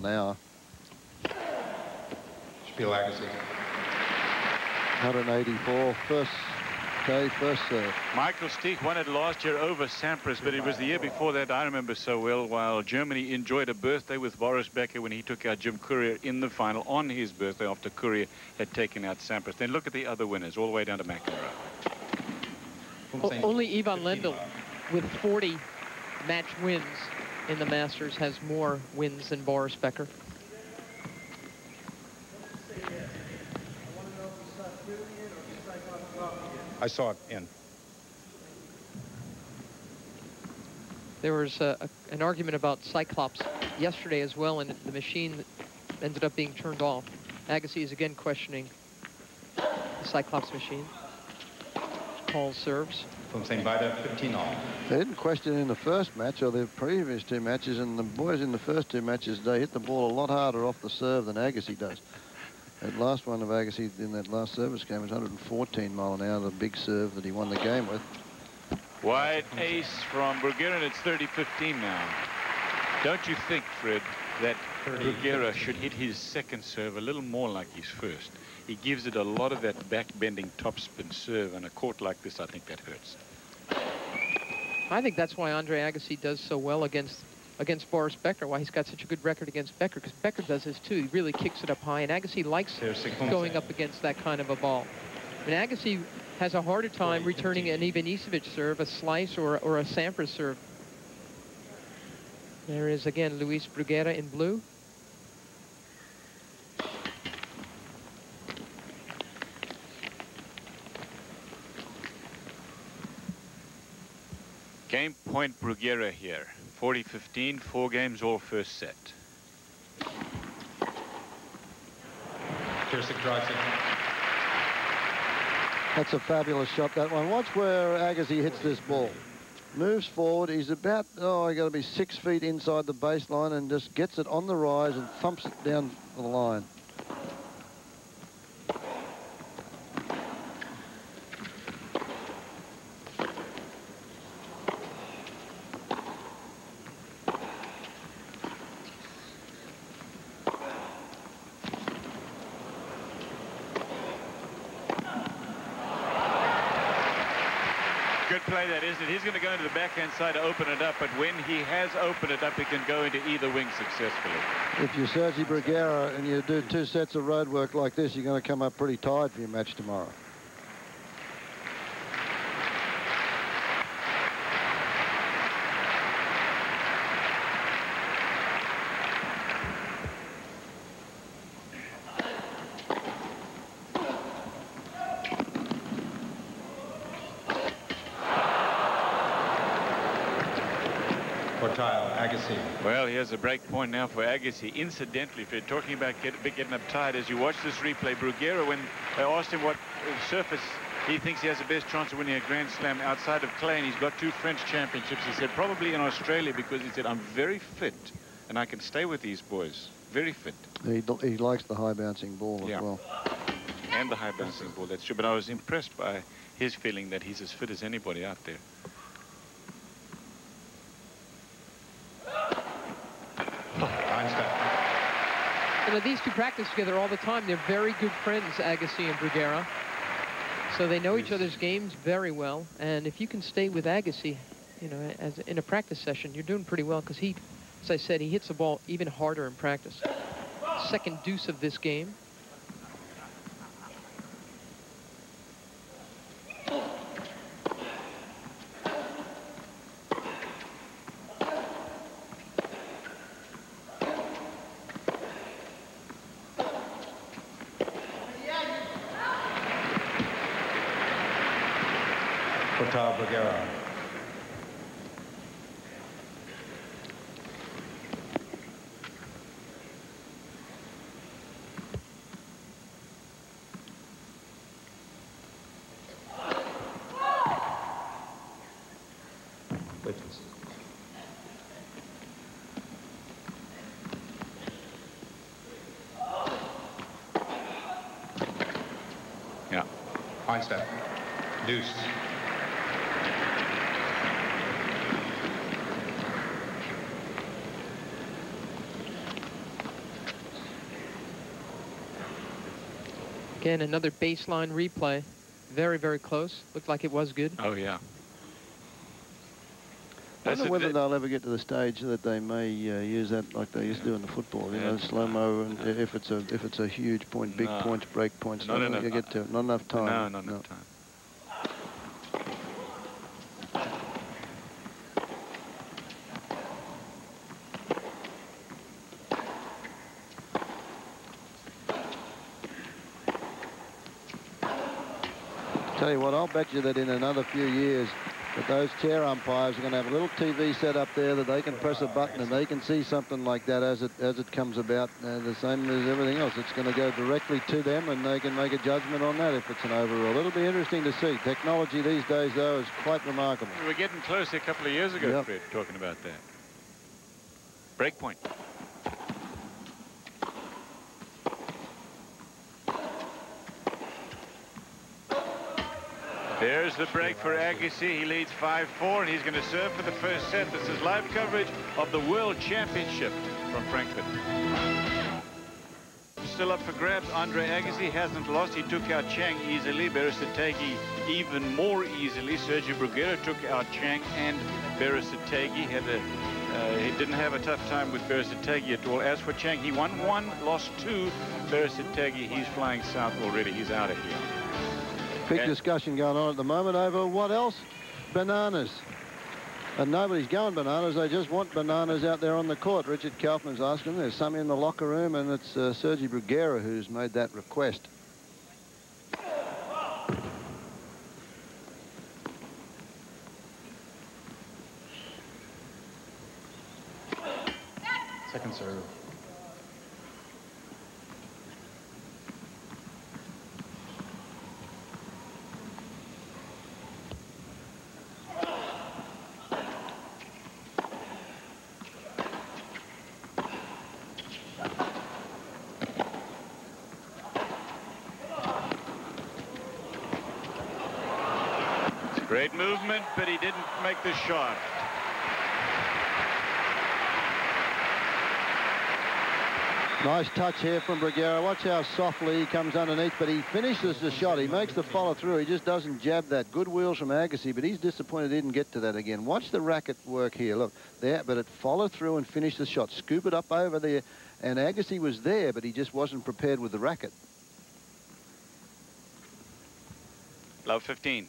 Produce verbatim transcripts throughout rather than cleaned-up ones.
an hour. Spiel Agassi. one eighty-four, first, okay, first serve. Michael Stich won it last year over Sampras, but it was the year before that I remember so well, while Germany enjoyed a birthday with Boris Becker when he took out Jim Courier in the final on his birthday after Courier had taken out Sampras. Then look at the other winners, all the way down to McEnroe. O only Ivan Lendl with forty match wins in the Masters has more wins than Boris Becker. I saw it in. There was a, a, an argument about Cyclops yesterday as well, and the machine ended up being turned off. Agassi is again questioning the Cyclops machine. Calls serves. From Saint Vida, fifteen all. They didn't question it in the first match or the previous two matches, and the boys in the first two matches, they hit the ball a lot harder off the serve than Agassi does. That last one of Agassi in that last service game was one fourteen mile an hour, the big serve that he won the game with. Wide ace from Bruguera, and it's thirty fifteen now. Don't you think, Fred, that Bruguera should hit his second serve a little more like his first? He gives it a lot of that back-bending topspin serve, and a court like this, I think that hurts. I think that's why Andre Agassi does so well against against Boris Becker, why he's got such a good record against Becker, because Becker does this too. He really kicks it up high, and Agassi likes going up against that kind of a ball. And Agassi has a harder time returning an Ivanisevic serve, a slice, or, or a Sampras serve. There is, again, Luis Bruguera in blue. Game point Bruguera here. forty fifteen, four games, all first set. Piercing drives it. That's a fabulous shot, that one. Watch where Agassi hits this ball. Moves forward. He's about, oh, got to be six feet inside the baseline and just gets it on the rise and thumps it down the line. Good play that, isn't it? He's going to go into the backhand side to open it up, but when he has opened it up, he can go into either wing successfully. If you're Sergi Bruguera and you do two sets of road work like this, you're going to come up pretty tired for your match tomorrow. Agassi. Well, here's a break point now for Agassi. Incidentally, if you're talking about get, getting up tired, as you watch this replay, Bruguera, when they asked him what surface he thinks he has the best chance of winning a Grand Slam outside of clay, and he's got two French championships, he said probably in Australia, because he said, I'm very fit and I can stay with these boys. Very fit. He, he likes the high bouncing ball as yeah. well. And the high bouncing ball, that's true. But I was impressed by his feeling that he's as fit as anybody out there. You know, these two practice together all the time. They're very good friends, Agassi and Bruguera. So they know each other's games very well. And if you can stay with Agassi, you know, as in a practice session, you're doing pretty well, because he, as I said, he hits the ball even harder in practice. Second deuce of this game. Bruguera. Yeah. Fine step. Deuce. Again, another baseline replay. Very, very close. Looked like it was good. Oh, yeah. I wonder whether they'll ever get to the stage that they may uh, use that like they used to do in the football, you yeah. know, slow-mo, and no. if it's a if it's a huge point, big no. points, break points, not enough you get to it. Not enough time. No, not no. enough time. Tell you what, I'll bet you that in another few years that those chair umpires are going to have a little T V set up there that they can press a button and they can see something like that as it as it comes about. Uh, the same as everything else. It's going to go directly to them and they can make a judgment on that if it's an overrule. It'll be interesting to see. Technology these days, though, is quite remarkable. We were getting close a couple of years ago, yep. Fred, talking about that. Break point. There's the break for Agassi. He leads five four, and he's going to serve for the first set. This is live coverage of the World Championship from Frankfurt. Still up for grabs. Andre Agassi hasn't lost. He took out Chang easily. Beres-Hategui even more easily. Sergio Bruguera took out Chang and Beres-Hategui. Had a, uh, he didn't have a tough time with Beres-Hategui at all. As for Chang, he won one, lost two. Beres-Hategui, he's flying south already. He's out of here. Big and discussion going on at the moment over what else? Bananas. And nobody's going bananas. They just want bananas out there on the court. Richard Kaufman's asking. There's some in the locker room, and it's uh, Sergi Bruguera who's made that request. Second serve. Great movement, but he didn't make the shot. Nice touch here from Bruguera. Watch how softly he comes underneath, but he finishes the shot. He makes the follow through. He just doesn't jab that. Good wheels from Agassi, but he's disappointed he didn't get to that again. Watch the racket work here. Look, there, but it followed through and finished the shot. Scoop it up over there, and Agassi was there, but he just wasn't prepared with the racket. Love fifteen.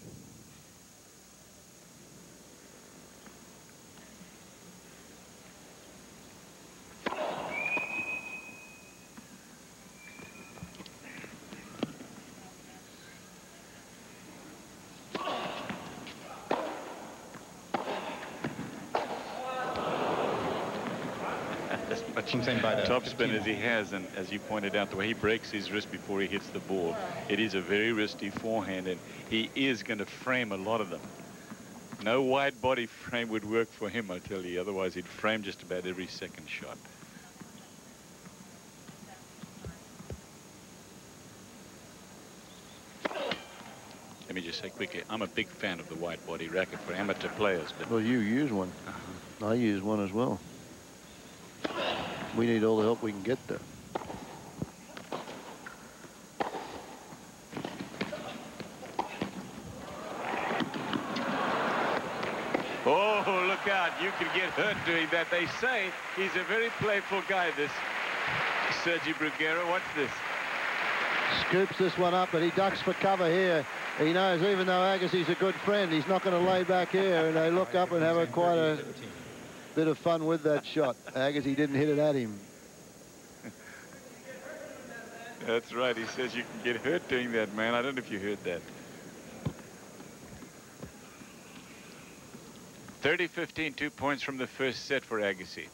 Top spin as he has, and as you pointed out, the way he breaks his wrist before he hits the ball, it is a very risky forehand, and he is going to frame a lot of them. No wide body frame would work for him, I tell you. Otherwise, he'd frame just about every second shot. Let me just say quickly, I'm a big fan of the wide body racket for amateur players. But well, you use one. Uh-huh. I use one as well. We need all the help we can get there. Oh, look out. You can get hurt doing that. They say he's a very playful guy, this Sergi Bruguera. Watch this. Scoops this one up, but he ducks for cover here. He knows even though Agassi's a good friend, he's not going to lay back here, and they look up and have a quite a bit of fun with that shot. Agassi didn't hit it at him. That's right. He says you can get hurt doing that, man. I don't know if you heard that. thirty fifteen, two points from the first set for Agassi.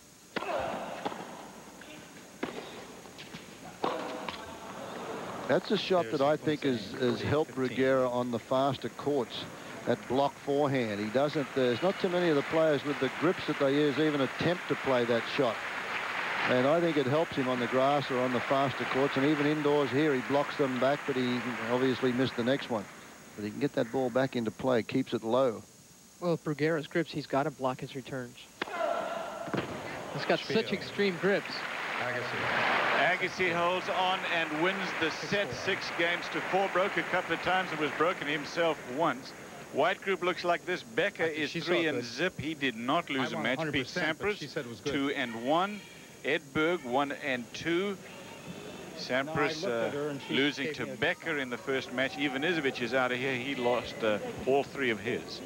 That's a shot that I think has, has helped Bruguera on the faster courts. That block forehand. He doesn't, there's not too many of the players with the grips that they use even attempt to play that shot. And I think it helps him on the grass or on the faster courts. And even indoors here, he blocks them back, but he obviously missed the next one. But he can get that ball back into play, keeps it low. Well, with Bruguera's grips, he's got to block his returns. He's got such extreme grips. Agassi. Agassi holds on and wins the set six games to four. Broke a couple of times and was broken himself once. White group looks like this. Becker is three and zip. He did not lose I'm a match. one hundred Pete percent, but Sampras, she said it was good. two and one. Edberg, one and two. Sampras No, I looked at her uh, and she losing gave to me a- Becker in the first match. Ivanisevic is out of here. He lost uh, all three of his.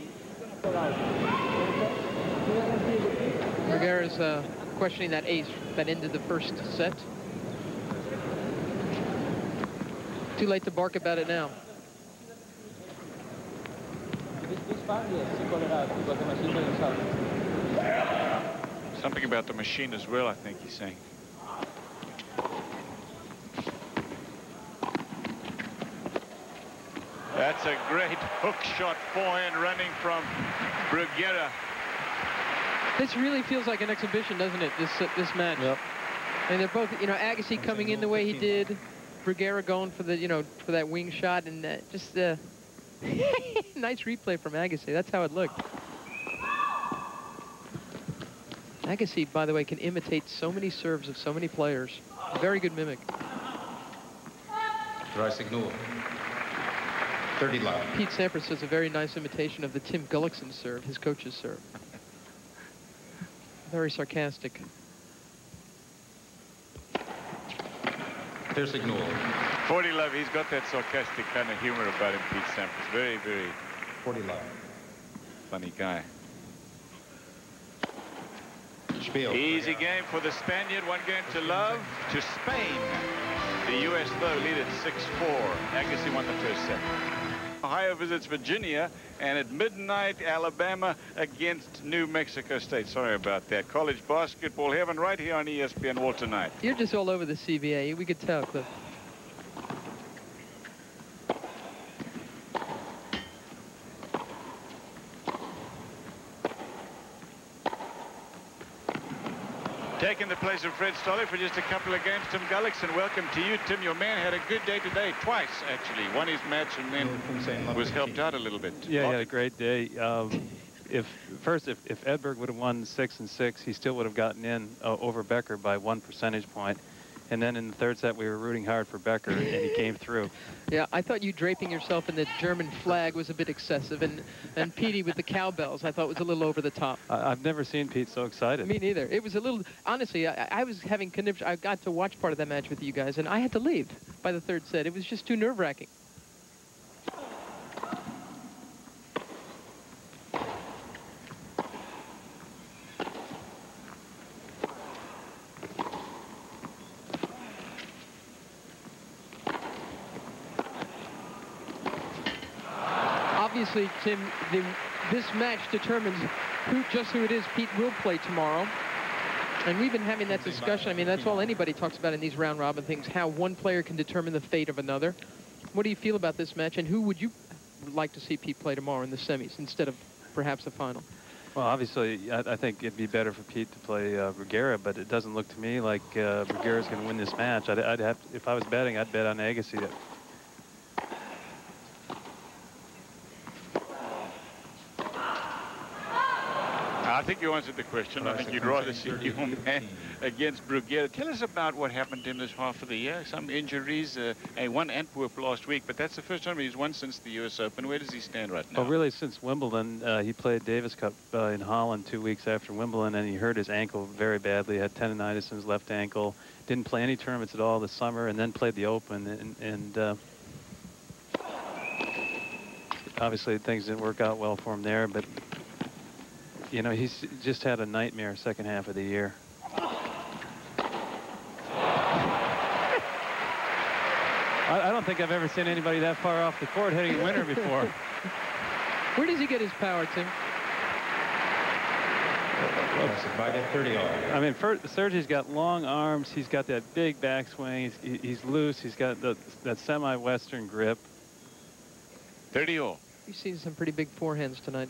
Bruguera's uh, questioning that ace that ended the first set. Too late to bark about it now. Something about the machine as well, I think he's saying. That's a great hook shot forehand running from Bruguera. This really feels like an exhibition, doesn't it, this uh, this match? Yep. And they're both, you know, Agassi coming in the way he did, Bruguera going for the, you know, for that wing shot, and uh, just uh, nice replay from Agassi. That's how it looked. Agassi, by the way, can imitate so many serves of so many players. Very good mimic. Rossignol. thirty love. Pete Sampras does a very nice imitation of the Tim Gullickson serve, his coach's serve. Very sarcastic. Rossignol. forty love, he's got that sarcastic kind of humor about him, Pete Sampras. Very, very forty love. funny guy. Spiel. Easy game for the Spaniard. One game to love to Spain. The U S, though, lead at six four. Agassi won the first set. Ohio visits Virginia, and at midnight, Alabama against New Mexico State. Sorry about that. College basketball heaven right here on E S P N World tonight. You're just all over the C B A. We could tell, Cliff. Taking the place of Fred Stolle for just a couple of games, Tim Gullickson. Welcome to you, Tim. Your man had a good day today, twice, actually. Won his match and then was helped out a little bit. Yeah, he had a great day. Um, if first, if, if Edberg would have won six and six, he still would have gotten in uh, over Becker by one percentage point. And then in the third set, we were rooting hard for Becker, and he came through. Yeah, I thought you draping yourself in the German flag was a bit excessive, and and Petey with the cowbells I thought was a little over the top. I, I've never seen Pete so excited. Me neither. It was a little, honestly, I, I was having conniption. I got to watch part of that match with you guys, and I had to leave by the third set. It was just too nerve-wracking. Obviously, Tim, the, this match determines who, just who it is Pete will play tomorrow. And we've been having that discussion. I mean, that's all anybody talks about in these round-robin things, how one player can determine the fate of another. What do you feel about this match, and who would you like to see Pete play tomorrow in the semis instead of perhaps the final? Well, obviously, I, I think it'd be better for Pete to play uh, Bruguera, but it doesn't look to me like uh, Bruguera's going to win this match. I'd, I'd have, if I was betting, I'd bet on Agassi. I think you answered the question. I think you'd rather see your man against Bruguera. Tell us about what happened to him this half of the year. Some injuries. Uh, he won Antwerp last week, but that's the first time he's won since the U S Open. Where does he stand right now? Well, really, since Wimbledon, uh, he played Davis Cup uh, in Holland two weeks after Wimbledon, and he hurt his ankle very badly. Had tendonitis in his left ankle. Didn't play any tournaments at all this summer, and then played the Open. And, and uh, obviously, things didn't work out well for him there, but you know, he's just had a nightmare second half of the year. I, I don't think I've ever seen anybody that far off the court hitting a winner before. Where does he get his power, Tim? thirty all. I mean, Sergey's got long arms. He's got that big backswing. He's, he's loose. He's got the, that semi-Western grip. thirty all. You've seen some pretty big forehands tonight.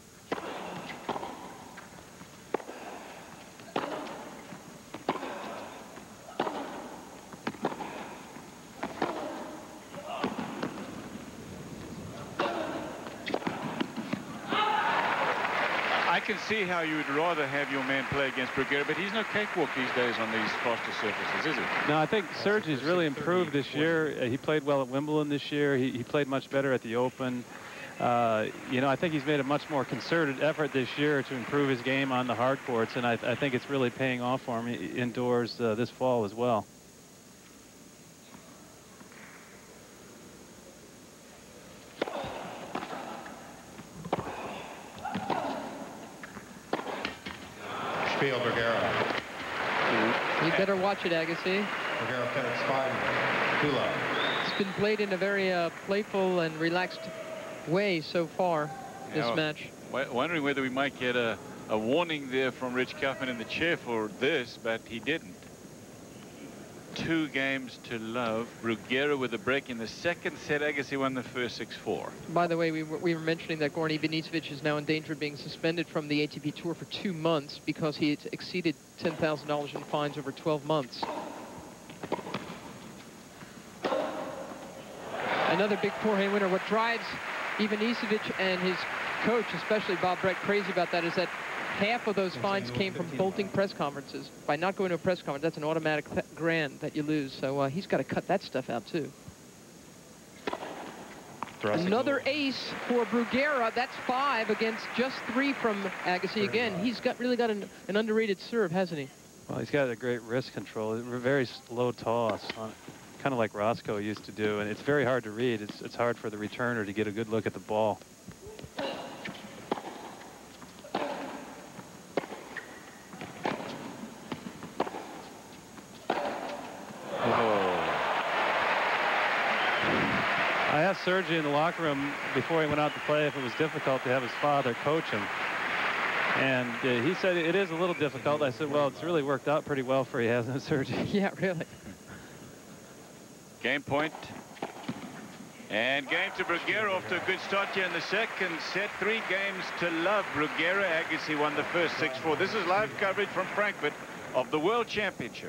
can see how you would rather have your man play against Bruguera, but he's no cakewalk these days on these faster surfaces, is he? No, I think Sergi's really improved this year. Uh, he played well at Wimbledon this year. He, he played much better at the Open. Uh, you know, I think he's made a much more concerted effort this year to improve his game on the hard courts, and I, I think it's really paying off for him indoors uh, this fall as well. Spiel, Bruguera. You better watch it, Agassi. Bruguera Felix five, two love. It's been played in a very uh, playful and relaxed way so far, this Yeah, match. Wondering whether we might get a, a warning there from Rich Kaufman in the chair for this, but he didn't. Two games to love. Bruguera with a break in the second set. Agassi won the first six four. By the way, we were, we were mentioning that Gorny Ivanisevic is now in danger of being suspended from the A T P Tour for two months because he had exceeded ten thousand dollars in fines over twelve months. Another big forehand winner. What drives Ivanisevic and his coach, especially Bob Brett, crazy about that is that half of those fines came from bolting press conferences. By not going to a press conference, that's an automatic grand that you lose. So uh, he's got to cut that stuff out, too. Another ace for Bruguera. That's five against just three from Agassi again. He's got really got an, an underrated serve, hasn't he? Well, he's got a great wrist control. A very slow toss, kind of like Roscoe used to do, and it's very hard to read. It's, it's hard for the returner to get a good look at the ball. I asked Sergi in the locker room before he went out to play if it was difficult to have his father coach him. And uh, he said it is a little difficult. I said, well, it's really worked out pretty well for you, hasn't it, Sergi? Yeah, really. Game point. And game to Bruguera, off to a good start here in the second set. Three games to love. Bruguera, Agassi won the first six four. This is live coverage from Frankfurt of the World Championship.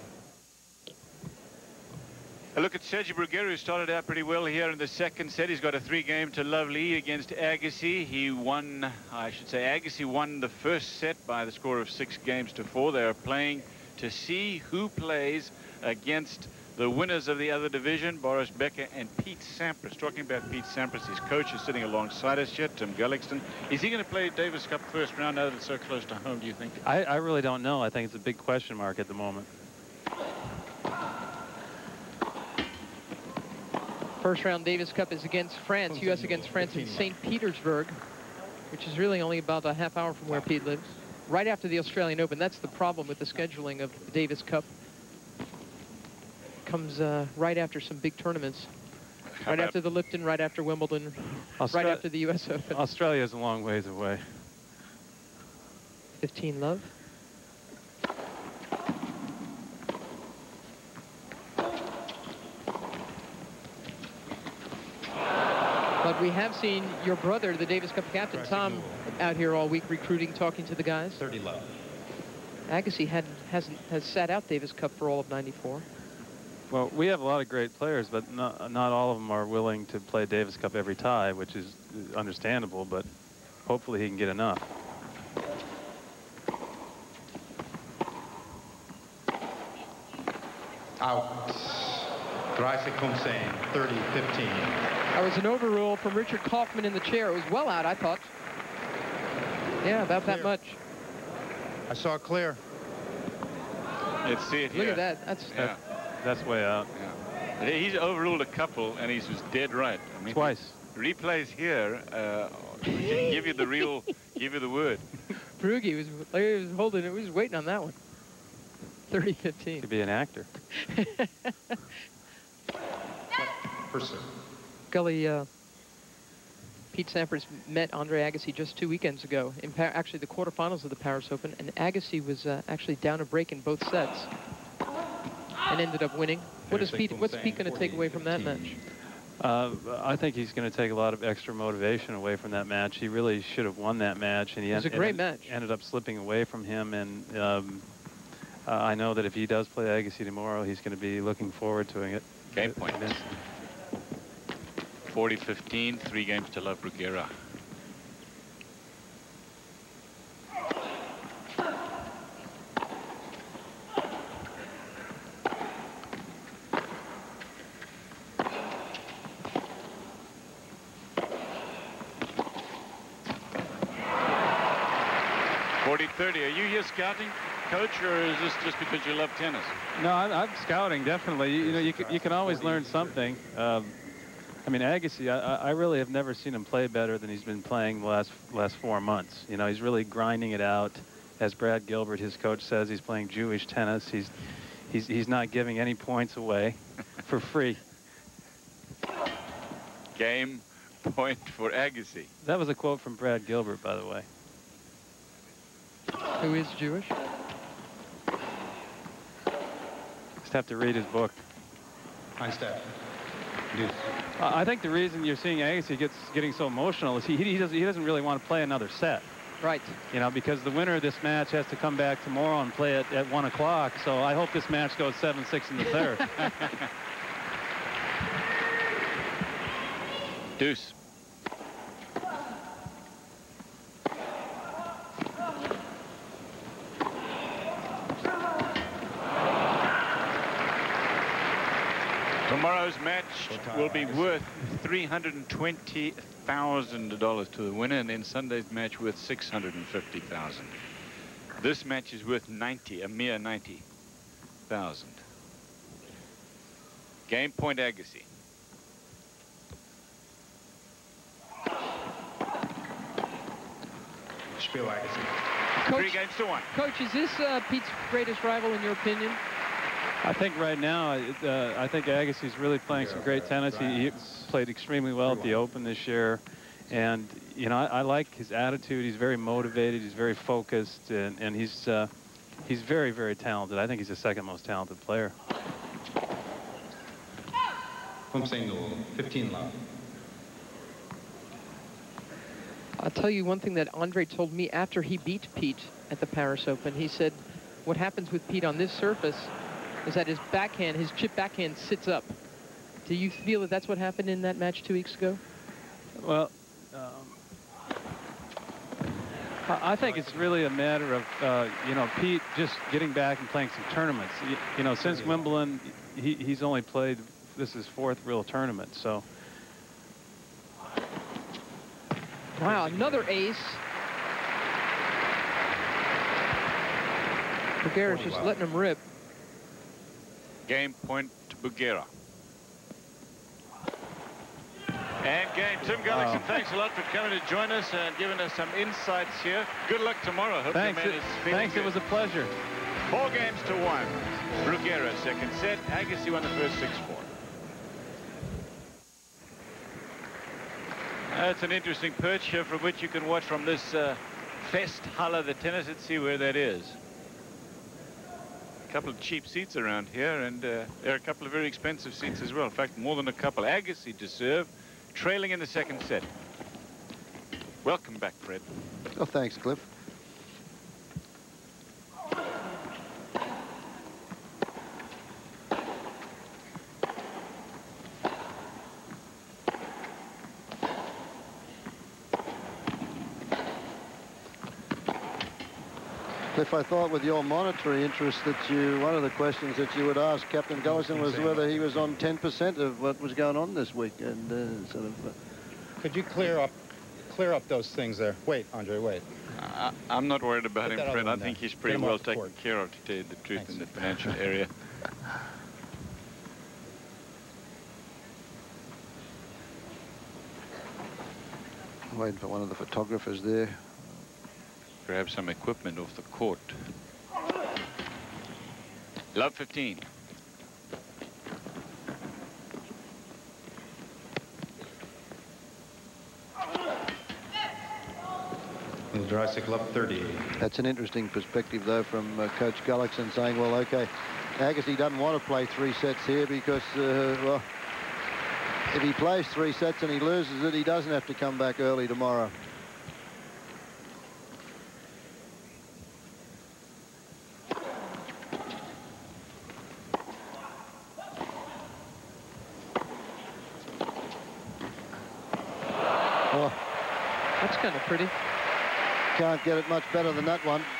A look at Sergi Bruguera, who started out pretty well here in the second set. He's got a three-game to love lead against Agassi. He won, I should say, Agassi won the first set by the score of six games to four. They are playing to see who plays against the winners of the other division, Boris Becker and Pete Sampras. Talking about Pete Sampras, his coach is sitting alongside us here, Tim Gullickston. Is he going to play Davis Cup first round now that it's so close to home, do you think? I, I really don't know. I think it's a big question mark at the moment. First round Davis Cup is against France. U S against France in Saint Petersburg, which is really only about a half hour from where Pete lives. Right after the Australian Open. That's the problem with the scheduling of the Davis Cup. Comes uh, right after some big tournaments. Right after the Lipton, right after Wimbledon, Austra right after the U S Open. Australia is a long ways away. fifteen love. But we have seen your brother, the Davis Cup captain, Tom, out here all week recruiting, talking to the guys. thirty love. Agassi had, hasn't, has sat out Davis Cup for all of ninety-four. Well, we have a lot of great players, but not, not all of them are willing to play Davis Cup every tie, which is understandable, but hopefully he can get enough. Out. Dreißig Kumsen, thirty fifteen. That was an overrule from Richard Kaufman in the chair. It was well out, I thought. Yeah, about Clear. that much. I saw it clear. Let's see it here. Look at that. That's Yeah. That's way out. Yeah. He's overruled a couple, and he's just dead right. I mean, Twice. Replays here uh, give you the real, give you the word. Brugge was, he was holding it. He was waiting on that one. thirty fifteen. Could be an actor. First serve. Gully, uh, Pete Sampras met Andre Agassi just two weekends ago in pa actually the quarterfinals of the Paris Open, and Agassi was uh, actually down a break in both sets and ended up winning. What is Pete? What's Pete going to take away from that match? Uh, I think he's going to take a lot of extra motivation away from that match. He really should have won that match, and he It was a ended, great match. ended up slipping away from him. And um, uh, I know that if he does play Agassi tomorrow, he's going to be looking forward to it. Game point. forty fifteen, three games to love Bruguera. forty thirty. Are you here scouting, Coach, or is this just because you love tennis? No, I'm, I'm scouting, definitely. You, you know, you can, you can always learn something. Um, I mean, Agassi, I, I really have never seen him play better than he's been playing the last, last four months. You know, he's really grinding it out. As Brad Gilbert, his coach, says, he's playing Jewish tennis. He's, he's, he's not giving any points away for free. Game point for Agassi. That was a quote from Brad Gilbert, by the way. Who is Jewish? Just have to read his book. High step. Deuce. Uh, I think the reason you're seeing Agassi gets getting so emotional is he, he doesn't he doesn't really want to play another set. Right. You know, because the winner of this match has to come back tomorrow and play it at one o'clock. So I hope this match goes seven six in the third. Deuce. Tomorrow's match will be worth three hundred twenty thousand dollars to the winner, and then Sunday's match worth six hundred fifty thousand dollars. This match is worth ninety, a mere ninety thousand dollars. Game point Agassi. Spiel Agassi. Coach, Three games to one. Coach, is this uh, Pete's greatest rival in your opinion? I think right now, uh, I think Agassi's really playing some great tennis. He, he played extremely well at the Open this year. And, you know, I, I like his attitude. He's very motivated. He's very focused. And, and he's, uh, he's very, very talented. I think he's the second most talented player. Home single, fifteen love. I'll tell you one thing that Andre told me after he beat Pete at the Paris Open. He said what happens with Pete on this surface is that his backhand, his chip backhand sits up. Do you feel that that's what happened in that match two weeks ago? Well, um, I think it's really a matter of, uh, you know, Pete just getting back and playing some tournaments. You, you know, since Wimbledon, he, he's only played, this is his fourth real tournament, so. Wow, another ace. Bruguera's just letting him rip. Game point to Bruguera. And game. Tim Gullickson, Oh. thanks a lot for coming to join us and giving us some insights here. Good luck tomorrow. Hope Thanks, your man it, is feeling thanks. good. It was a pleasure. Four games to one. Bruguera, second set. Agassi won the first six four. That's an interesting perch here from which you can watch from this uh, Festhalle, the tennis. Let's see where that is. A couple of cheap seats around here, and uh, there are a couple of very expensive seats as well. In fact, more than a couple. Agassi to serve, trailing in the second set. Welcome back, Fred. Oh, thanks, Cliff. Cliff, I thought with your monetary interest that you, one of the questions that you would ask Captain Gullickson was whether he was on ten percent of what was going on this week. And uh, sort of. Uh, Could you clear up, clear up those things there? Wait, Andre, wait. I, I'm not worried about Put him, that Fred. other I one think down. he's pretty Get him well off the taken court. care of, to tell you the truth, Thanks. in the financial area. waiting for one of the photographers there. Grab some equipment off the court. Love fifteen. Jurassic Love thirty. That's an interesting perspective, though, from uh, Coach Gullickson saying, well, OK, Agassi doesn't want to play three sets here because, uh, well, if he plays three sets and he loses it, he doesn't have to come back early tomorrow. Oh, That's kind of pretty. can't get it much better than that one.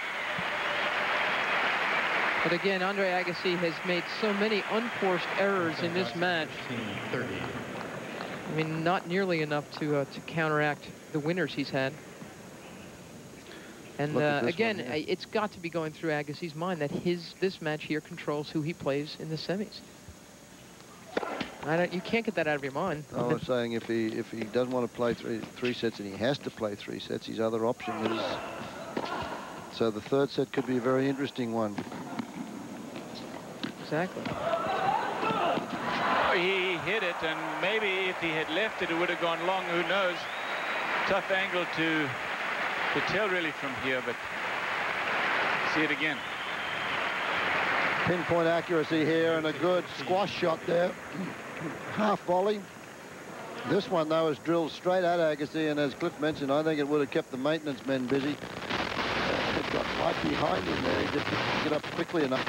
But again, Andre Agassi has made so many unforced errors in this match. thirty. I mean, not nearly enough to uh, to counteract the winners he's had. And Look uh, at this again, one, yeah. I- it's got to be going through Agassi's mind that his this match here controls who he plays in the semis. I don't, you can't get that out of your mind. I was saying if he if he doesn't want to play three three sets and he has to play three sets, his other option is. So the third set could be a very interesting one. Exactly. He hit it, and maybe if he had left it, it would have gone long. Who knows? Tough angle to to tell really from here, but see it again. Pinpoint accuracy here and a good squash shot there. Half volley. This one, though, is drilled straight at Agassi, and as Cliff mentioned, I think it would have kept the maintenance men busy. Uh, it got right behind him there. He just didn't get up quickly enough.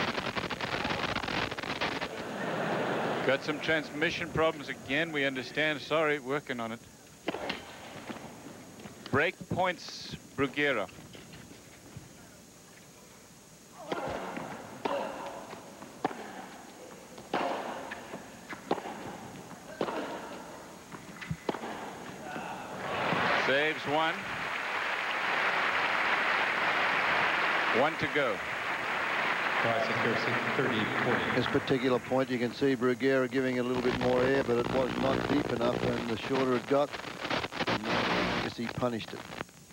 Got some transmission problems again, we understand. Sorry, working on it. Break points, Bruguera. Saves one. One to go. This particular point, you can see Bruguera giving it a little bit more air, but it was not deep enough, and the shorter it got, the more I guess he punished it.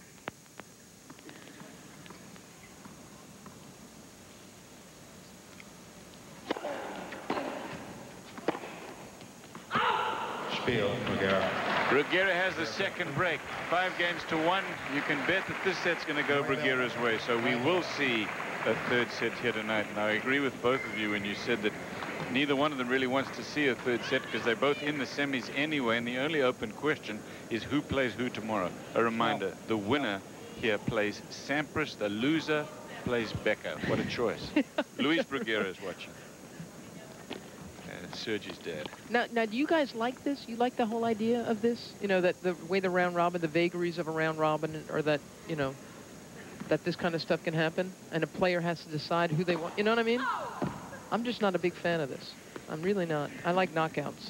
Spiel, Bruguera. Bruguera has the second break. Five games to one. You can bet that this set's going to go Bruguera's way. So we will see a third set here tonight. And I agree with both of you when you said that neither one of them really wants to see a third set because they're both in the semis anyway. And the only open question is who plays who tomorrow. A reminder, the winner here plays Sampras. The loser plays Becker. What a choice. Luis Bruguera is watching. Sergi's dad. Now, now, do you guys like this? You like the whole idea of this? You know, that the way the round robin, the vagaries of a round robin, or that, you know, that this kind of stuff can happen, and a player has to decide who they want. You know what I mean? I'm just not a big fan of this. I'm really not. I like knockouts.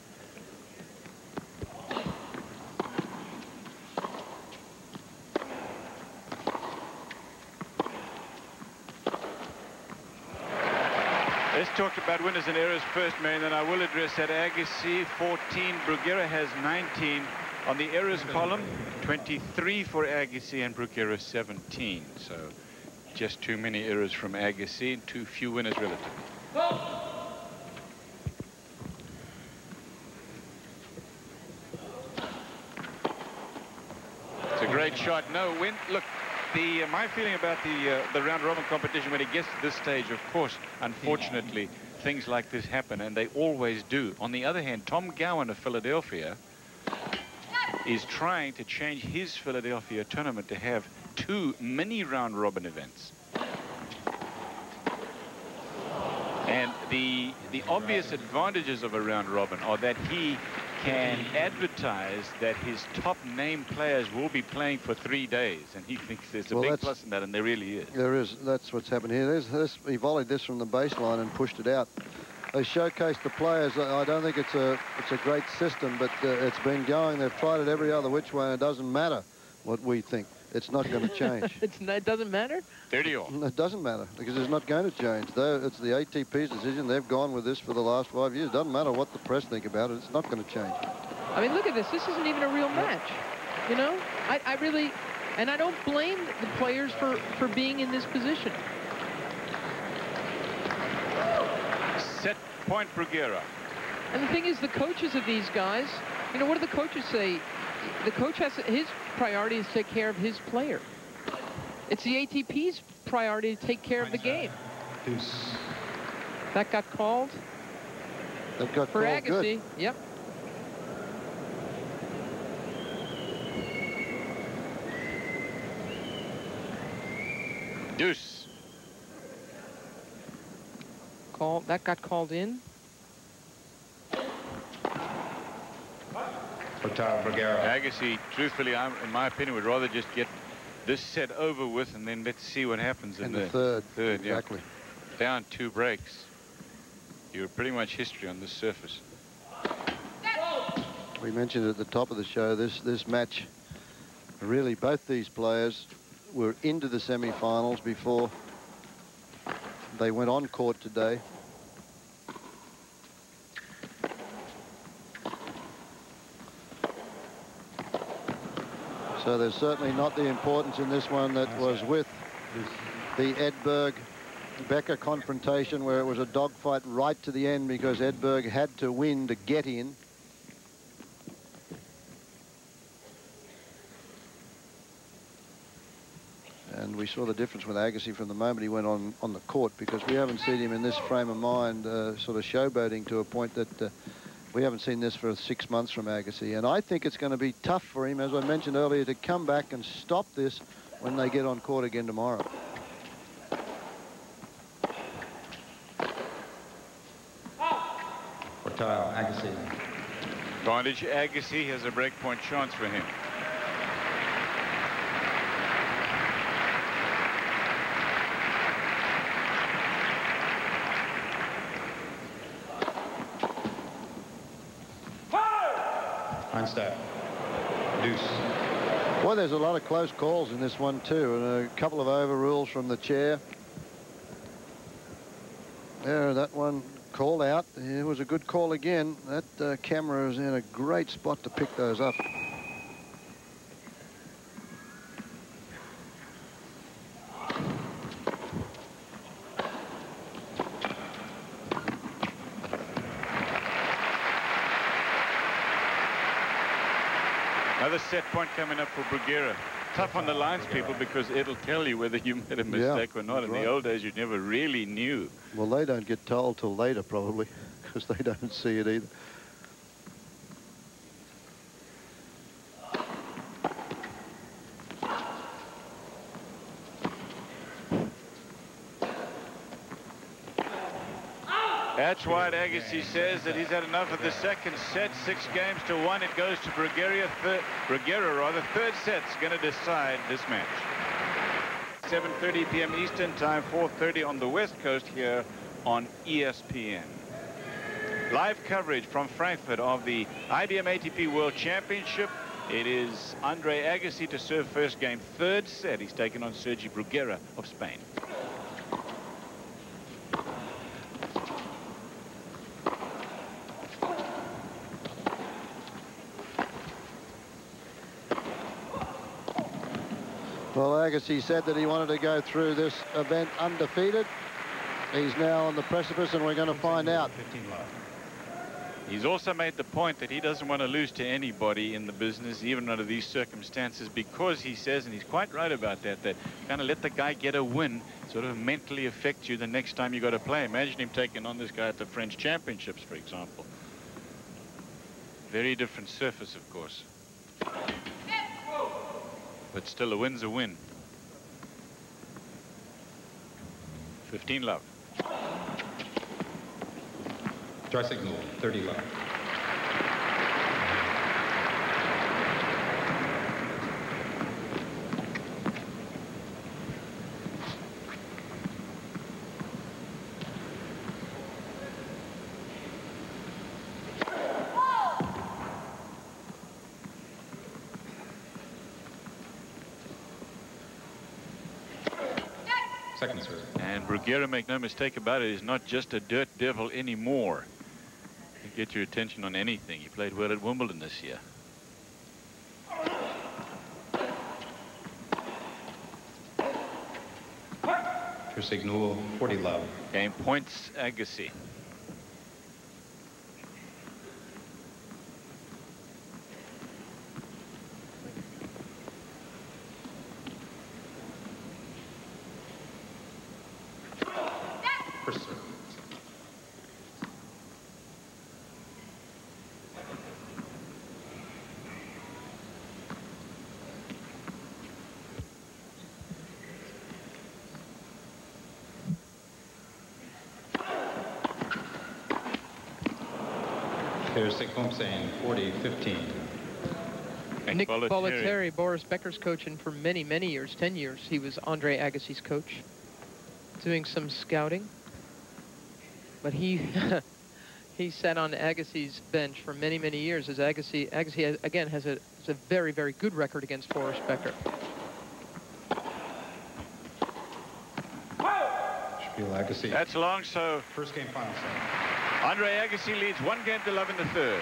Let's talk about winners and errors first, Marion, then I will address that. Agassi, fourteen. Bruguera has nineteen. On the errors column, twenty-three for Agassi and Bruguera, seventeen. So just too many errors from Agassi and too few winners relatively. It's a great shot. No win. Look. The, uh, my feeling about the uh, the round robin competition when it gets to this stage, of course, unfortunately, things like this happen, and they always do. On the other hand, Tom Gowan of Philadelphia is trying to change his Philadelphia tournament to have two mini round robin events. And the the obvious advantages of a round robin are that he can advertise that his top name players will be playing for three days, and he thinks there's a well, big plus in that, and there really is. There is. That's what's happened here. There's this. He volleyed this from the baseline and pushed it out. They showcased the players. I don't think it's a it's a great system, but uh, it's been going. They've tried it every other which way, and it doesn't matter what we think. It's not going to change. it's not, it doesn't matter? thirty all. It doesn't matter because it's not going to change. They're, it's the A T P's decision. They've gone with this for the last five years. Doesn't matter what the press think about it. It's not going to change. I mean, look at this. This isn't even a real match. You know, I, I really, and I don't blame the players for, for being in this position. Set point, Bruguera. And the thing is, the coaches of these guys, you know, what do the coaches say? The coach has, his priority is to take care of his player. It's the A T P's priority to take care of the game. Deuce. That got called. That got for called Agassi. good. Yep. Deuce. Call, that got called in. Agassi, truthfully, I'm, in my opinion, would rather just get this set over with and then let's see what happens in, In the, the third. third Exactly. Yeah. Down two breaks. You're pretty much history on this surface. We mentioned at the top of the show, this this match, really both these players were into the semi-finals before they went on court today. So there's certainly not the importance in this one that was with the Edberg-Becker confrontation, where it was a dogfight right to the end because Edberg had to win to get in. And we saw the difference with Agassi from the moment he went on on the court, because we haven't seen him in this frame of mind, uh, sort of showboating to a point that uh, we haven't seen this for six months from Agassi. And I think it's going to be tough for him, as I mentioned earlier, to come back and stop this when they get on court again tomorrow. Portile, Agassi. Advantage Agassi has a breakpoint chance for him. Einstein. Deuce. Well, there's a lot of close calls in this one too, and a couple of overrules from the chair. There, that one called out. It was a good call again. That uh, camera is in a great spot to pick those up. Another set point coming up for Bruguera. Tough on the lines, people, because it'll tell you whether you made a mistake yeah, or not. In right. the old days, you never really knew. Well, they don't get told till later, probably, because they don't see it either. That's why Agassi says that he's had enough of the second set. Six games to one. It goes to Bruguera. Third, Bruguera, rather. Third set's going to decide this match. seven thirty p m Eastern Time, four thirty on the West Coast here on E S P N. Live coverage from Frankfurt of the I B M A T P World Championship. It is Andre Agassi to serve first game. Third set. He's taken on Sergi Bruguera of Spain. Well, Agassi said that he wanted to go through this event undefeated. He's now on the precipice, and we're going to find out. He's also made the point that he doesn't want to lose to anybody in the business, even under these circumstances, because he says, and he's quite right about that, that kind of let the guy get a win sort of mentally affect you the next time you got to play. Imagine him taking on this guy at the French Championships, for example. Very different surface, of course. But still, a win's a win. fifteen love. Try signal, thirty love. Second serve. And Bruguera, make no mistake about it, is not just a dirt devil anymore. He can get your attention on anything. He played well at Wimbledon this year. Signal, forty love. Game points Agassi. First serve. Here's Sekkomsen, forty fifteen. Nick Bollettieri. Bollettieri, Boris Becker's coach, and for many, many years, ten years, he was Andre Agassi's coach, doing some scouting. But he he sat on Agassi's bench for many, many years, as Agassi, Agassi has, again, has a, has a very, very good record against Boris Becker. Phil Agassi. That's long, so First game, final set. Andre Agassi leads one game to love in the third.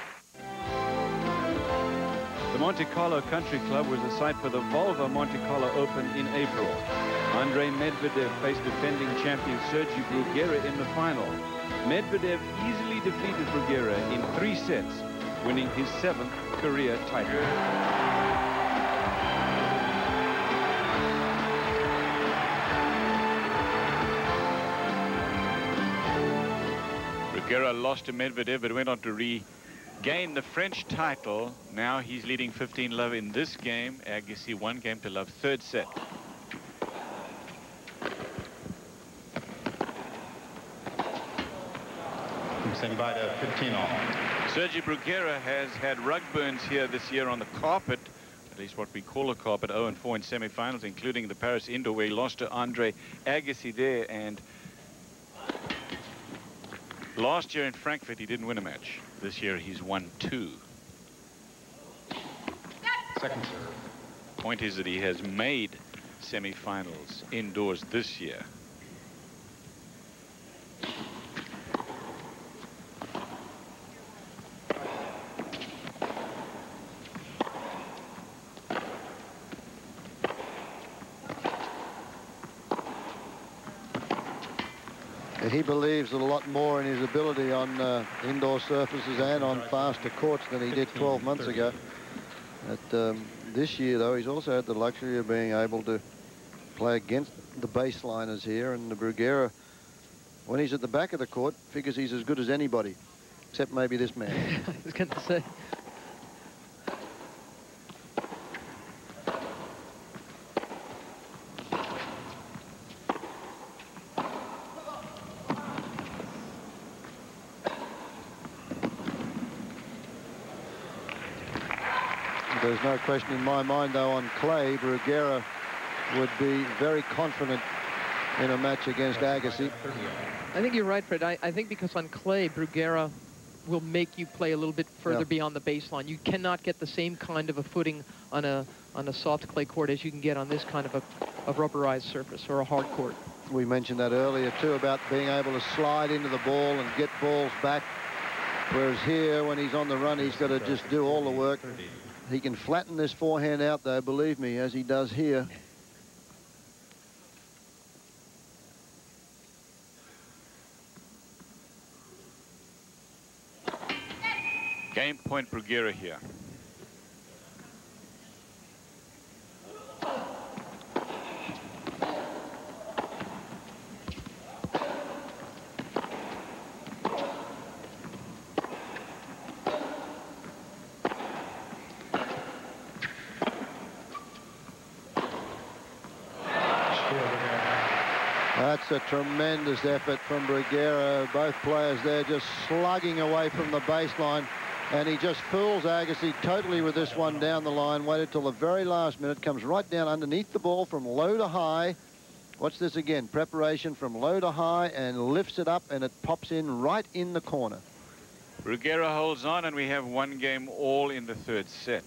The Monte Carlo Country Club was the site for the Volvo Monte Carlo Open in April. Andrei Medvedev faced defending champion Sergei Bruguera in the final. Medvedev easily defeated Bruguera in three sets, winning his seventh career title. Bruguera lost to Medvedev, but went on to regain the French title. Now he's leading fifteen love in this game. Agassi one game to love, third set. Saying bye to fifteen all. Sergei Bruguera has had rug burns here this year on the carpet, at least what we call a carpet, oh and four in semifinals, including the Paris Indoor, where he lost to Andre Agassi there. And last year in Frankfurt, he didn't win a match. This year, he's won two. Second serve. Point is that he has made semifinals indoors this year. He believes a lot more in his ability on uh, indoor surfaces and on faster courts than he did twelve months ago. At, um, this year, though, he's also had the luxury of being able to play against the baseliners here. And the Bruguera, when he's at the back of the court, figures he's as good as anybody, except maybe this man. I was going to say. There's no question in my mind, though, on clay, Bruguera would be very confident in a match against Agassi. I think you're right, Fred. I, I think because on clay, Bruguera will make you play a little bit further Yeah. beyond the baseline. You cannot get the same kind of a footing on a on a soft clay court as you can get on this kind of a, a rubberized surface or a hard court. We mentioned that earlier, too, about being able to slide into the ball and get balls back. Whereas here, when he's on the run, he's got to just do all the work. He can flatten this forehand out, though, believe me, as he does here. Game point Bruguera here. That's a tremendous effort from Bruguera. Both players there just slugging away from the baseline. And he just fools Agassi totally with this one down the line. Waited till the very last minute. Comes right down underneath the ball from low to high. Watch this again. Preparation from low to high and lifts it up, and it pops in right in the corner. Bruguera holds on, and we have one game all in the third set.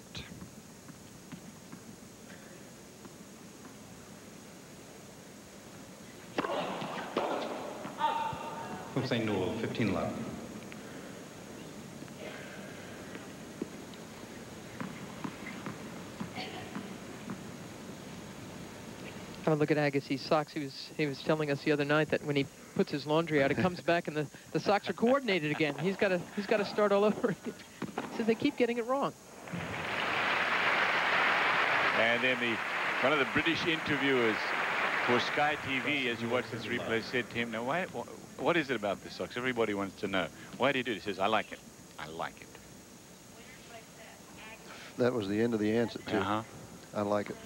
Hussein Newell, fifteen love. Have a look at Agassi's socks. He was he was telling us the other night that when he puts his laundry out, it comes back and the, the socks are coordinated again. He's got to he's got to start all over again. So they keep getting it wrong. And then the one of the British interviewers for Sky T V, as you watch this replay, said to him, "Now, why, what is it about the socks? Everybody wants to know. Why do you do it?" He says, "I like it. I like it." That was the end of the answer, too. Uh-huh. I like it.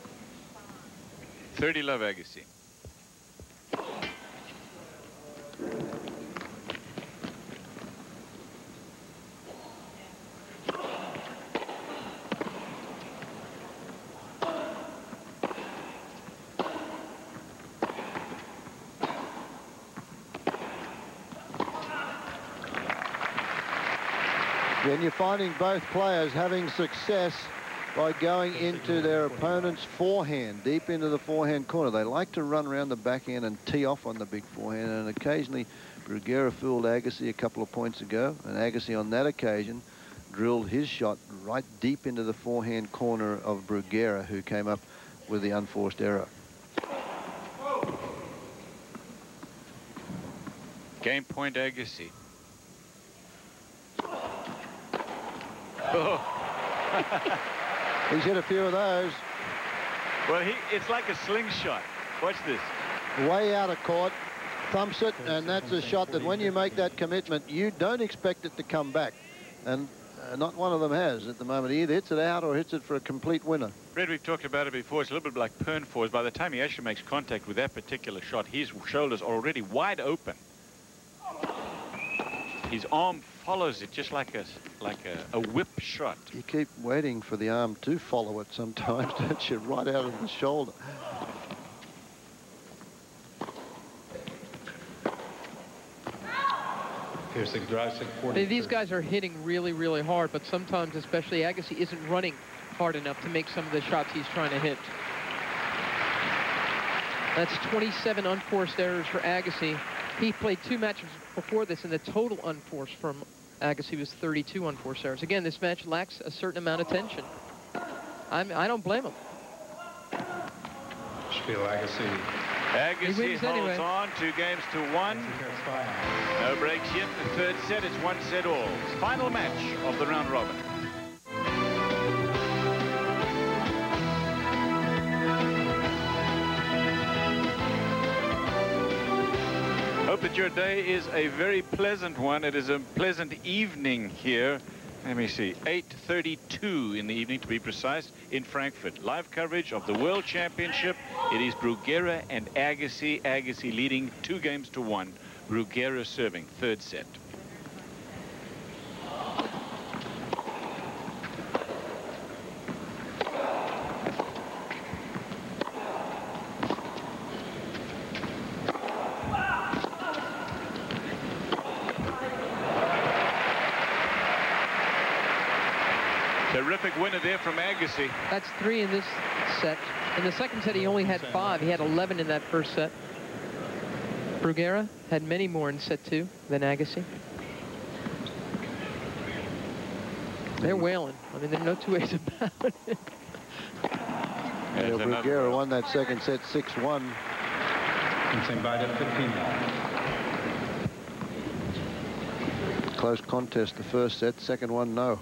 thirty love Agassi. When you're finding both players having success by going into their opponent's forehand, deep into the forehand corner. They like to run around the backhand and tee off on the big forehand, and occasionally Bruguera fooled Agassi a couple of points ago, and Agassi on that occasion drilled his shot right deep into the forehand corner of Bruguera, who came up with the unforced error. Game point, Agassi. Oh. He's hit a few of those. Well, he, it's like a slingshot. Watch this. Way out of court, thumps it, and that's a shot that when you make that commitment, you don't expect it to come back. And uh, not one of them has at the moment. He either hits it out or hits it for a complete winner. Fred, we've talked about it before. It's a little bit like Pernfors. By the time he actually makes contact with that particular shot, his shoulders are already wide open. His arm follows it just like a like a, a whip shot. You keep waiting for the arm to follow it sometimes, don't you? Right out of the shoulder. These guys are hitting really, really hard, but sometimes, especially Agassi, isn't running hard enough to make some of the shots he's trying to hit. That's twenty-seven unforced errors for Agassi. He played two matches before this, and the total unforced from Agassi was thirty-two unforced errors. Again, this match lacks a certain amount of tension. I'm, I don't blame him. Spiel Agassi. Agassi holds anyway. on, two games to one. No breaks yet. The third set, it's one set all. Final match of the round robin. Hope that your day is a very pleasant one. It is a pleasant evening here. Let me see, eight thirty-two in the evening to be precise in Frankfurt. Live coverage of the World Championship. It is Bruguera and Agassi. Agassi leading two games to one. Bruguera serving third set. Terrific winner there from Agassi. That's three in this set. In the second set, he only had five. He had eleven in that first set. Bruguera had many more in set two than Agassi. They're wailing. I mean, there's no two ways about it. Yeah, Bruguera won that second set six one. Close contest the first set, second one no.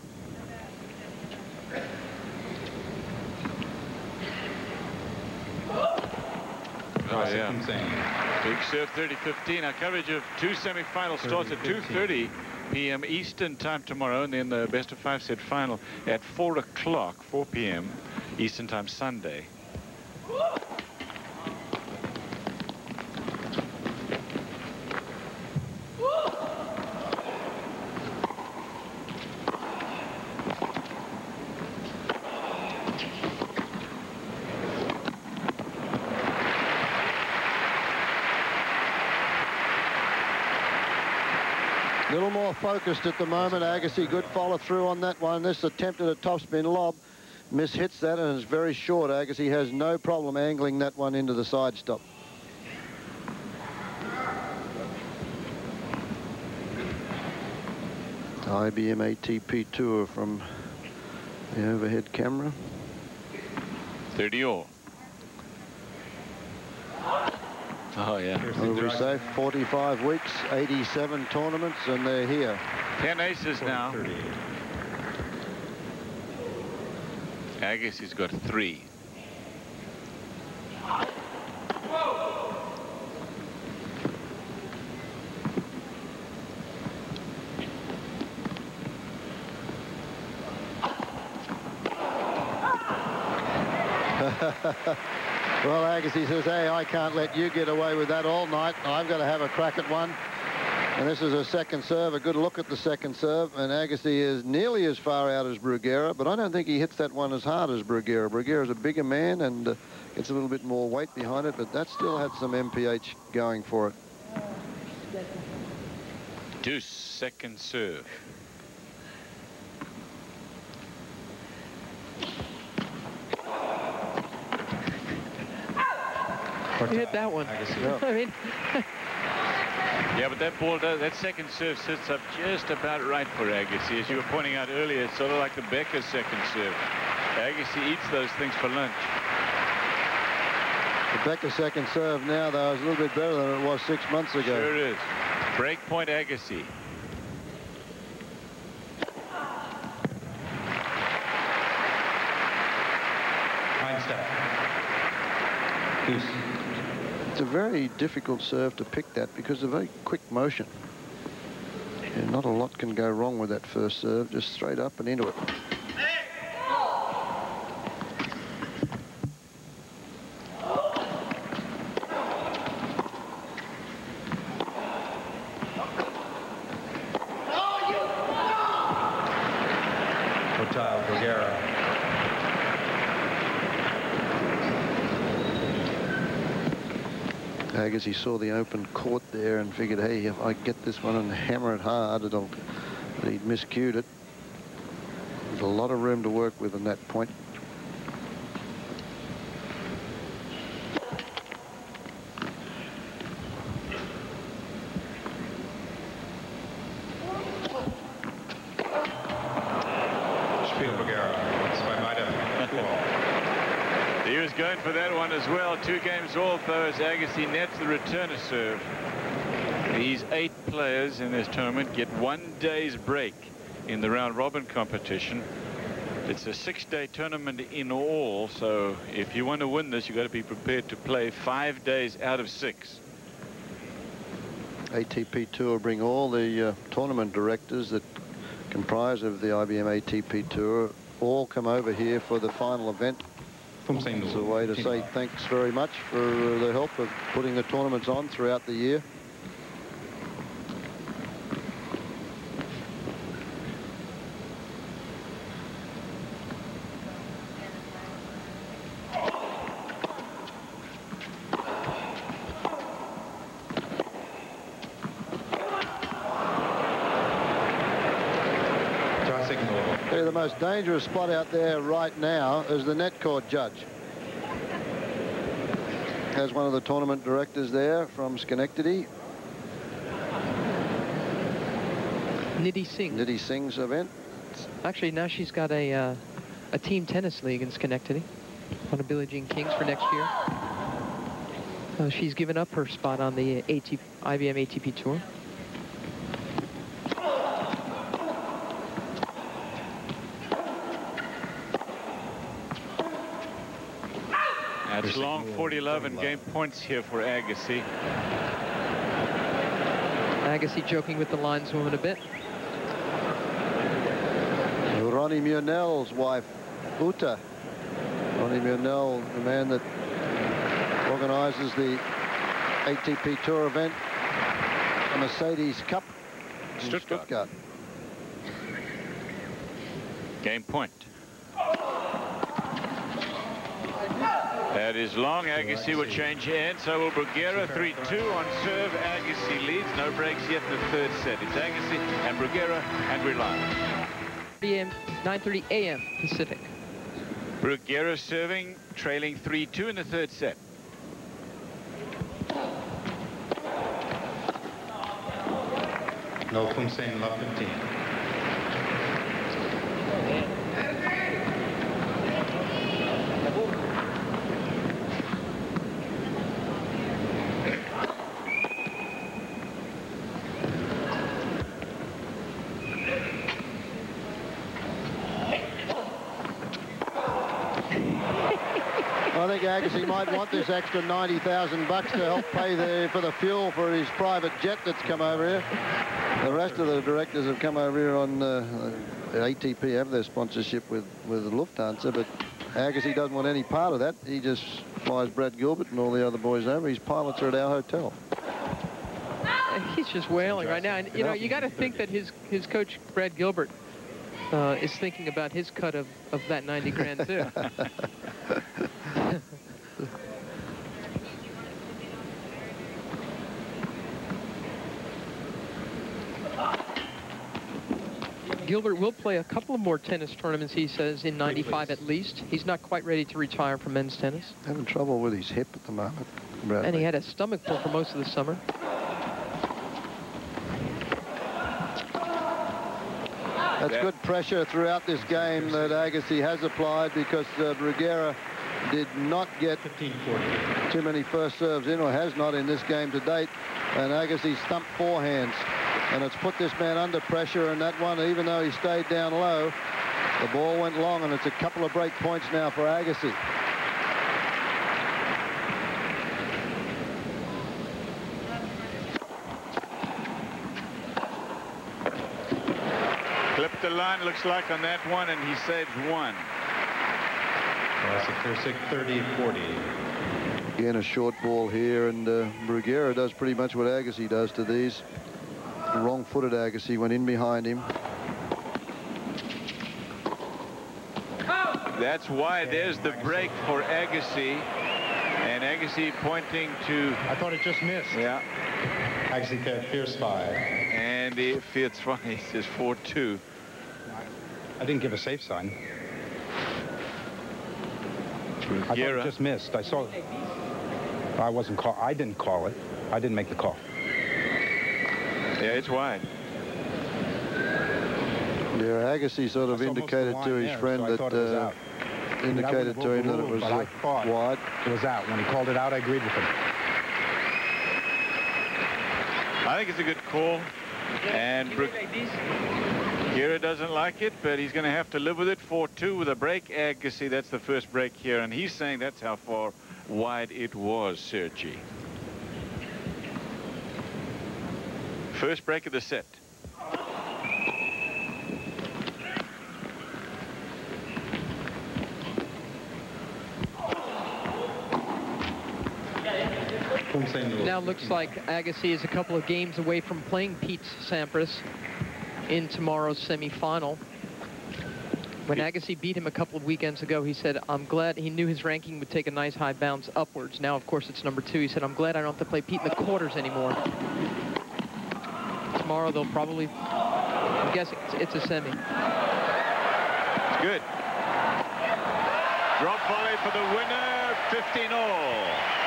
Oh, yeah. Big serve thirty fifteen. Our coverage of two semifinals starts at two thirty p m Eastern time tomorrow, and then the best of five set final at four o'clock, four p m Eastern time Sunday. A little more focused at the moment. Agassi, good follow through on that one. This attempt at a topspin lob. Miss hits that and is very short. Agassi has no problem angling that one into the side stop. I B M A T P Tour from the overhead camera. thirty all. Oh, yeah. What do we say? forty-five weeks, eighty-seven tournaments, and they're here. ten aces now. Agassi's got three. Well, Agassi says, hey, I can't let you get away with that all night. I've got to have a crack at one. And this is a second serve, a good look at the second serve. And Agassi is nearly as far out as Bruguera, but I don't think he hits that one as hard as Bruguera. Bruguera's a bigger man and uh, gets a little bit more weight behind it, but that still had some M P H going for it. Deuce, second serve. You hit that one. Agassi. I mean, Yeah, but that ball, does, that second serve sits up just about right for Agassi. As you were pointing out earlier, it's sort of like the Becker second serve. Agassi eats those things for lunch. The Becker second serve now, though, is a little bit better than it was six months ago. Sure is. Break point Agassi. Fine step. Deuce. It's a very difficult serve to pick that because of a very quick motion. And not a lot can go wrong with that first serve, just straight up and into it. Hotel Bruguera. Agassi saw the open court there and figured, hey, if I get this one and hammer it hard, it'll. But he'd miscued it. There's a lot of room to work with on that point. Spiel Bruguera. That's by Maida. Two all. He was going for that one as well. Two games all, though, as Agassi nets the returner serve. These eight players in this tournament get one day's break in the round robin competition. It's a six-day tournament in all, so if you want to win this, you've got to be prepared to play five days out of six. A T P Tour bring all the uh, tournament directors that comprise of the I B M A T P Tour all come over here for the final event. It's a way to say thanks very much for uh, the help of putting the tournaments on throughout the year. The most dangerous spot out there right now is the net court judge. There's one of the tournament directors there from Schenectady. Nidhi Singh. Nidhi Singh's event. Actually, now she's got a uh, a team tennis league in Schenectady on the Billie Jean Kings for next year. Uh, she's given up her spot on the A T P, I B M A T P Tour. It's long forty love and game points here for Agassi. Agassi joking with the lineswoman a bit. Ronnie Munell's wife, Uta. Ronnie Munell, the man that organizes the A T P Tour event, the Mercedes Cup in Stuttgart. Stuttgart. Game point. That is long. Agassi will change hands. So will Bruguera. three two on serve. Agassi leads. No breaks yet in the third set. It's Agassi and Bruguera, and we're live. nine thirty a m Pacific. Bruguera serving, trailing three two in the third set. No Fumsain, love fifteen. I think Agassi might want this extra ninety thousand bucks to help pay the, for the fuel for his private jet that's come over here. The rest of the directors have come over here on uh, the A T P have their sponsorship with, with Lufthansa, but Agassi doesn't want any part of that. He just flies Brad Gilbert and all the other boys over. His pilots are at our hotel. He's just wailing right now. And, you know, you got to think that his, his coach, Brad Gilbert, uh, is thinking about his cut of, of that ninety grand, too. Gilbert will play a couple of more tennis tournaments, he says, in ninety-five at least. He's not quite ready to retire from men's tennis. Having trouble with his hip at the moment. Bradley. And he had a stomach pull for most of the summer. That's Yeah. good pressure throughout this game that Agassi has applied, because uh, Bruguera did not get too many first serves in, or has not in this game to date. And Agassi stumped forehands. And it's put this man under pressure, and that one, even though he stayed down low, the ball went long, and it's a couple of break points now for Agassi. Clipped the line, looks like, on that one, and he saves one. Classic Piersic, thirty forty. Again, a short ball here, and uh, Bruguera does pretty much what Agassi does to these. Wrong-footed Agassi went in behind him. That's why there's the break for Agassi. And Agassi pointing to... I thought it just missed. Yeah. Agassi cat Pierce five. And he feels fine. He says four two. I didn't give a safe sign. I thought it Bruguera. just missed. I saw it. I wasn't call. I didn't call it. I didn't make the call. Yeah, it's wide. Yeah, Agassi sort of I saw most of the indicated line to his there, friend so I that thought it was uh, out. indicated to him that it was But I uh, thought wide. it was out. When he called it out, I agreed with him. I think it's a good call. And Bruguera doesn't like it, but he's going to have to live with it. four two with a break. Agassi, that's the first break here. And he's saying that's how far wide it was, Sergi. First break of the set. Now looks like Agassi is a couple of games away from playing Pete Sampras in tomorrow's semifinal. When Agassi beat him a couple of weekends ago, he said, I'm glad, he knew his ranking would take a nice high bounce upwards. Now, of course, it's number two. He said, I'm glad I don't have to play Pete in the quarters anymore. Tomorrow, they'll probably, I'm guessing it's, it's a semi. It's good. Drop volley for the winner, fifteen all.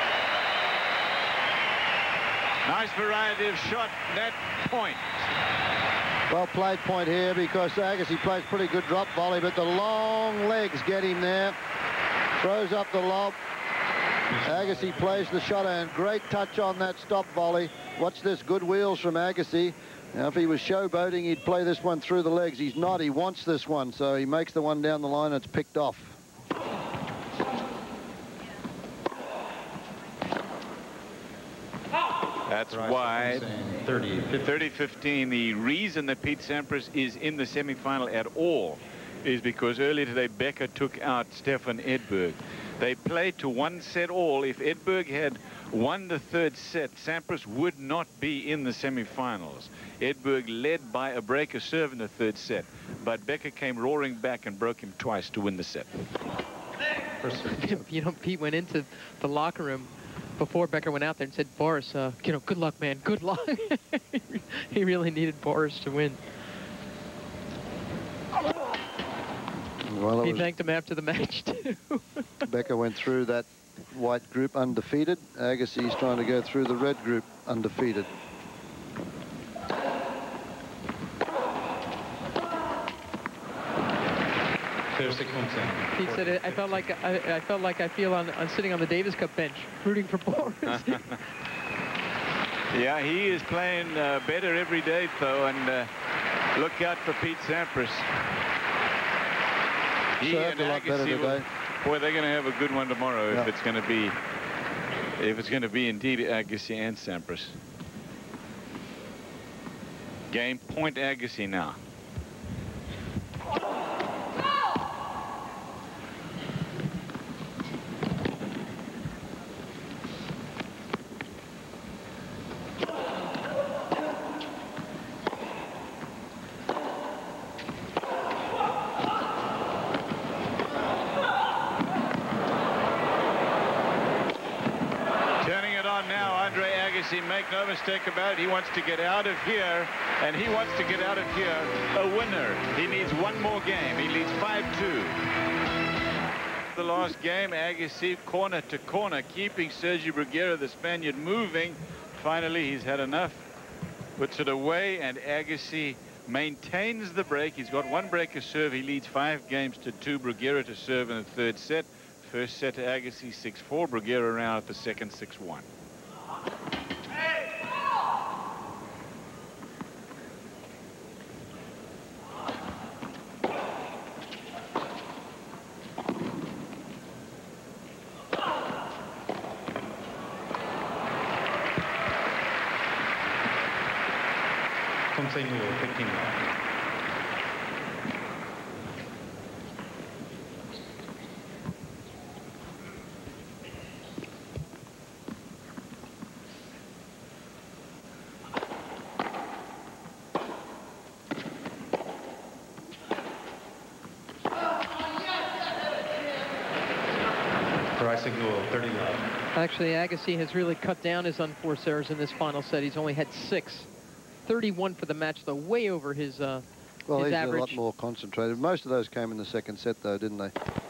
Nice variety of shot, net point. Well played point here, because Agassi plays pretty good drop volley, but the long legs get him there. Throws up the lob. Agassi plays the shot, and great touch on that stop volley. Watch this, good wheels from Agassi. Now, if he was showboating, he'd play this one through the legs. He's not. He wants this one, so he makes the one down the line. It's picked off. That's wide. thirty fifteen. The reason that Pete Sampras is in the semifinal at all is because earlier today Becker took out Stefan Edberg. They played to one set all. If Edberg had won the third set, Sampras would not be in the semifinals. Edberg led by a breaker serve in the third set, but Becker came roaring back and broke him twice to win the set. You know, Pete went into the locker room before Becker went out there and said, Boris, uh, you know, good luck, man, good luck. He really needed Boris to win. Well, he was, thanked him after the match, too. Becker went through that white group undefeated. Agassi's trying to go through the red group undefeated. He said, I felt like I, I felt like I feel on, on sitting on the Davis Cup bench, rooting for Boris. Yeah, he is playing uh, better every day, though, and uh, look out for Pete Sampras. He Served a lot better Agassi will- today. Boy, they're going to have a good one tomorrow Yeah. if it's going to be, if it's going to be indeed Agassi and Sampras. Game point Agassi now. Make no mistake about it, he wants to get out of here, and he wants to get out of here a winner. He needs one more game. He leads five two. the last game. Agassi corner to corner, keeping Sergio Bruguera, the Spaniard, moving. Finally, he's had enough. Puts it away, and Agassi maintains the break. He's got one break of serve. He leads five games to two. Bruguera to serve in the third set. First set to Agassi, six four. Bruguera around at the second, six one. fifteen love. thirty love. Actually, Agassi has really cut down his unforced errors in this final set. He's only had six. thirty-one for the match, though, way over his, uh, well, his he's average. a lot more concentrated. Most of those came in the second set, though, didn't they?